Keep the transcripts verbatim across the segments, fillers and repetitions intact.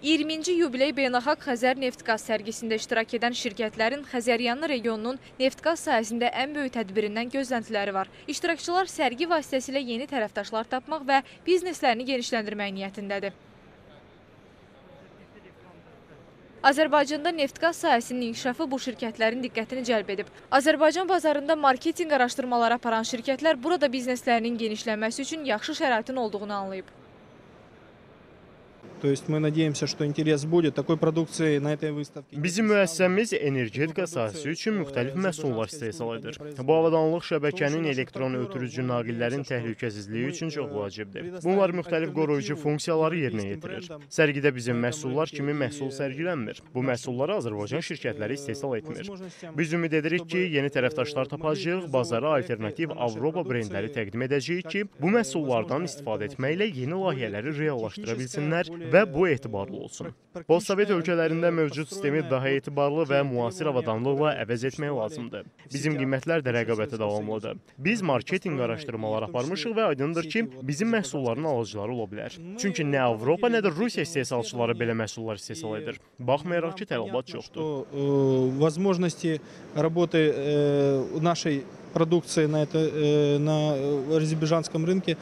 iyirminci yubiley beynəlxalq Xəzər neft-qaz sərgisində iştirak edən şirkətlərin Xəzəryanı regionunun neft-qaz sahəsində ən böyük tədbirindən gözləntiləri var. İştirakçılar sərgi vasitəsilə yeni tərəfdaşlar tapmaq və bizneslərini genişləndirmək niyyətindədir. Azərbaycanda neft-qaz sahəsinin inkişafı bu şirkətlərin diqqətini cəlb edib. Azərbaycan bazarında marketinq araşdırmaları aparan şirkətlər burada bizneslərinin genişlənməsi üçün yaxşı şəraitin olduğunu anlayıb. Bizim müəssisəmiz energetika sahəsi üçün müxtəlif məhsullar istehsal edir. Bu avadanlıq şəbəkənin elektron ötürücü naqillərin təhlükəsizliyi üçün çox vacibdir. Bunlar müxtəlif qoruyucu funksiyaları yerinə yetirir. Sərgidə bizim məhsullar kimi məhsul sərgilənmir. Bu məhsulları Azərbaycan şirkətləri istehsal etmir. Biz ümid edirik ki, yeni tərəfdaşlar tapacağıq, bazara alternativ Avropa brendləri təqdim edəcəyik ki, bu məhsullardan istifadə etməklə yeni layihələri reallaşdıra bilsinlər və bu etibarlı olsun. Postsovet ölkələrində mövcud sistemi daha etibarlı və müasir avadanlıqla əvəz etmək lazımdır. Bizim qiymətlər də rəqabəti davamlıdır. Biz marketinq araşdırmaları aparmışıq və aydındır ki, bizim məhsulların alıcıları ola bilər. Çünki nə Avropa, nə də Rusiya istehsalçıları belə məhsullar istehsal edir. Baxmayaraq ki, tələbat çoxdur. Продукции на, это, на азербайджанском рынке.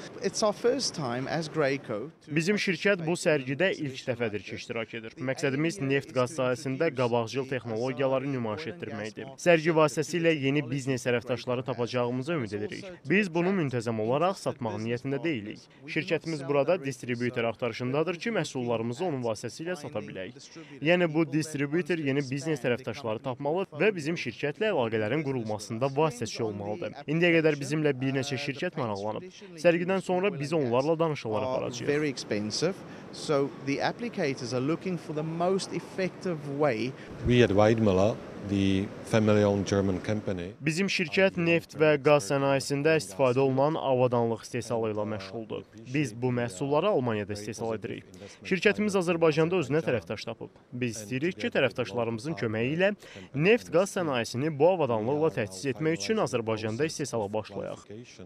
Bizim şirkət bu sərgidə ilk dəfədir ki, iştirak edir. Məqsədimiz neft-qaz sahəsində qabaqcıl texnologiyaları nümayiş etdirməkdir. Sərgi vasitəsilə yeni biznes tərəfdaşları tapacağımıza ümid edirik. Biz bunu müntəzəm olaraq satmaq niyyətində deyilik. Şirkətimiz burada distributor axtarışındadır ki, məhsullarımızı onun vasitəsilə sata bilək. Yəni bu distributor yeni biznes tərəfdaşları tapmalı və bizim şirkətlə əlaqələrin qurulmasında vasitəçi olmalıdır. İndiyə qədər bizimlə bir neçə şirkət maraqlanıb. Sərgidən sonra biz onlarla danışıqlar aparacağıq. Bizim şirkət neft və qaz sənayesində istifadə olunan avadanlıq istehsalı ilə məşğuldur. Biz bu məhsulları Almaniyada istehsal edirik. Şirkətimiz Azərbaycanda özünə tərəfdaş tapıb. Biz istəyirik ki, tərəfdaşlarımızın köməyi ilə neft-qaz sənayesini bu avadanlıqla təchiz etmək üçün Azərbaycanda istehsala başlayaq.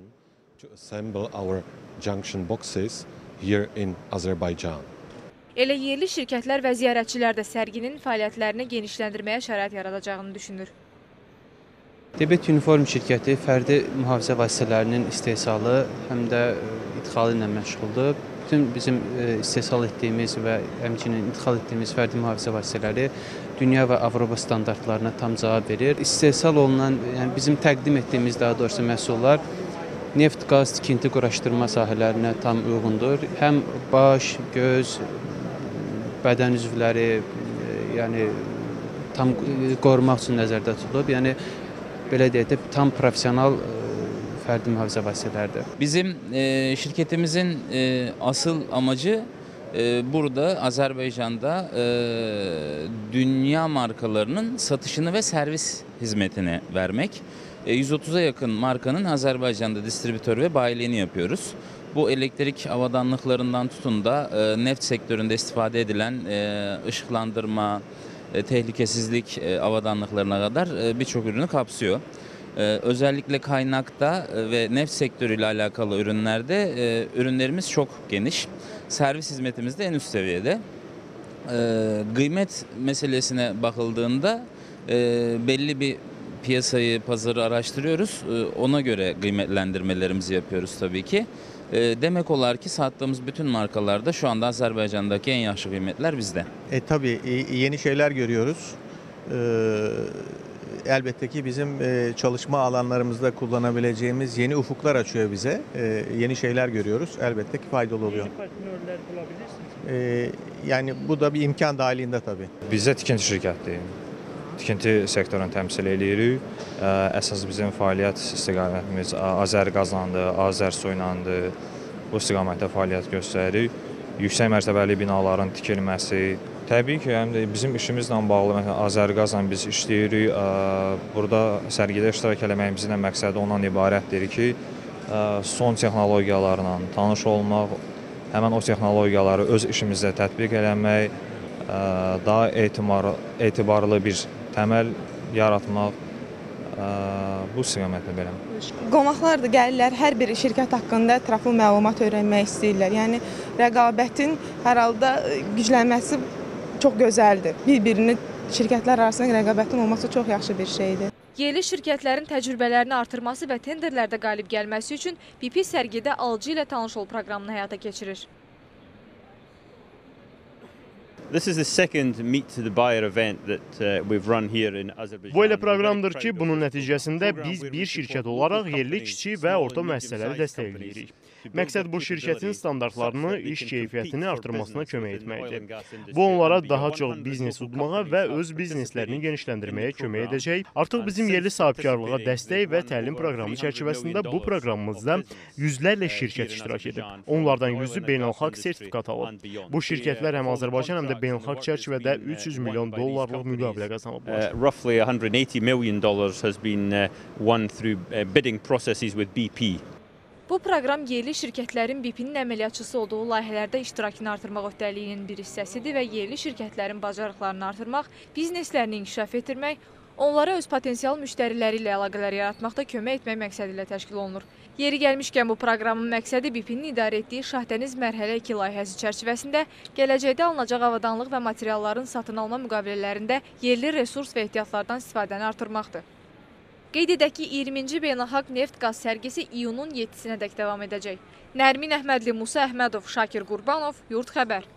Elə yerli şirkətlər və ziyarətçilər də sərginin fəaliyyətlərini genişləndirməyə şərait yaradacağını düşünür. Debet Uniform şirkəti fərdi mühafizə vasitələrinin istehsalı həm də idxalı ilə məşğuldur. Bütün bizim istehsal etdiyimiz və həmçinin idxal etdiyimiz fərdi mühafizə vasitələri dünya və Avropa standartlarına tam cavab verir. İstehsal olunan, yəni bizim təqdim etdiyimiz daha doğrusu məhsullar neft, qaz, tikinti, quraşdırma sahələrinə tam uyğundur. Həm baş, göz, bədən üzvləri, yəni tam qorumaq üçün nəzərdə tutulub. Yəni belə deyək də tam profesional fərdi mühafizə vasitələrdir. Bizim e, şirketimizin e, asıl amacı e, burada Azerbaycan'da e, dünya markalarının satışını ve servis hizmetini vermek. E, yüz otuza yakın markanın Azerbaycan'da distribütör ve bayiliğini yapıyoruz. Bu elektrik avadanlıklarından tutun da e, neft sektöründe istifade edilen e, ışıklandırma, e, tehlikesizlik e, avadanlıklarına kadar e, birçok ürünü kapsıyor. E, özellikle kaynakta e, ve neft sektörüyle alakalı ürünlerde e, ürünlerimiz çok geniş. Servis hizmetimiz de en üst seviyede. E, kıymet meselesine bakıldığında e, belli bir piyasayı, pazarı araştırıyoruz. E, ona göre kıymetlendirmelerimizi yapıyoruz tabii ki. Demek olar ki sattığımız bütün markalarda şu anda Azerbaycan'daki en yaşlı kıymetler bizde. E, tabii yeni şeyler görüyoruz. E, elbette ki bizim e, çalışma alanlarımızda kullanabileceğimiz yeni ufuklar açıyor bize. E, yeni şeyler görüyoruz. Elbette ki faydalı oluyor. Yeni partnerler bulabilirsiniz. E, yani bu da bir imkan dahilinde tabii. Bizdə tikinti şirkətdir. Tikinti sektorunu təmsil edirik. Əsas bizim fəaliyyət istiqamətimiz Azərqazandır, Azərsoylandır. Bu istiqamətdə fəaliyyət göstəririk. Yüksək mərtəbəli binaların tikilməsi. Təbii ki, həm də bizim işimizlə bağlı, məsələn, Azərqazan biz işləyirik. Burada sərgidə iştirak eləməyimizin məqsədi ondan ibarətdir ki, son texnologiyalarla tanış olmaq, həmən o texnologiyaları öz işimizdə tətbiq eləmək, daha etibarlı, etibarlı bir təməl yaratmaq, bu istiqamətlə belə. Qonaqlar da gəlirlər, hər bir şirkət haqqında ətraflı məlumat öyrənmək istəyirlər. Yəni rəqabətin hər halda güclənməsi çox gözəldir. Bir-birini şirkətlər arasında rəqabətin olması çox yaxşı bir şeydir. Yerli şirkətlərin təcrübələrini artırması və tenderlərdə qalib gəlməsi üçün B P sərgidə alıcı ilə tanış ol proqramını həyata keçirir. This is the second Meet the Buyer event that uh, we've run here in Azerbaijan. Bu elə proqramdır ki, bunun nəticəsində biz bir şirkət olaraq yerli kiçik və orta müəssisələri dəstəkləyirik. Məqsəd bu şirkətin standartlarını, iş keyfiyyətini artırmasına kömək etməkdir. Bu onlara daha çox biznes udmağa və öz bizneslərini genişləndirməyə kömək edəcək. Artıq bizim yerli sahibkarlığa dəstək və təlim proqramı çərçivəsində bu proqramımızda yüzlərlə şirkət iştirak edib. Onlardan yüzü beynəlxalq sertifikat alıb. Bu şirkətlər həm Azərbaycan, həm də beynəlxalq çərçivədə üç yüz milyon dollarlıq müqavilə qazanıblar. Uh, roughly one hundred eighty million dollars has been uh, won through uh, bidding processes with B P. Bu proqram yerli şirkətlərin B P-nin əməliyyatçısı olduğu layihələrdə iştirakını artırmaq öhdəliyinin bir hissəsidir və yerli şirkətlərin bacarıqlarını artırmaq, bizneslərini inkişaf etdirmək, onlara öz potensial müştəriləri ilə əlaqələr yaratmaqda kömək etmək məqsədi ilə təşkil olunur. Yeri gəlmişkən bu proqramın məqsədi B P-nin idarə etdiyi Şahdəniz mərhələ iki layihəsi çərçivəsində gələcəkdə alınacaq avadanlıq və materialların satın alma müqavilələrində yerli resurs və ehtiyatlardan istifadəni artırmaqdır. Qeyd edək ki, iyirminci Beynəlxalq Neft-Qaz sərgisi iyunun yeddisinə dək davam edəcək. Nərmin Əhmədli, Musa Əhmədov, Şakir Qurbanov, Yurt Xəbər.